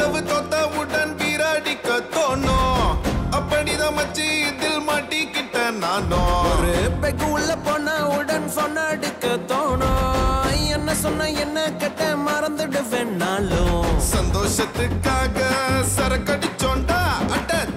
love தோத்தவுடன் வீராடிக்க தோணும் அப்படிதான் மச்சி இதில் மாட்டிக்கிட்ட நானும் ஒரு பெக்கு உள்ள போனா உடன் சொன்ன அடிக்க தோணும் என்ன சொன்ன என்ன கெட்ட மறந்துடுவேன் நாளும் சந்தோஷத்துக்காக சரக்கடிச்சோண்டா அட்ட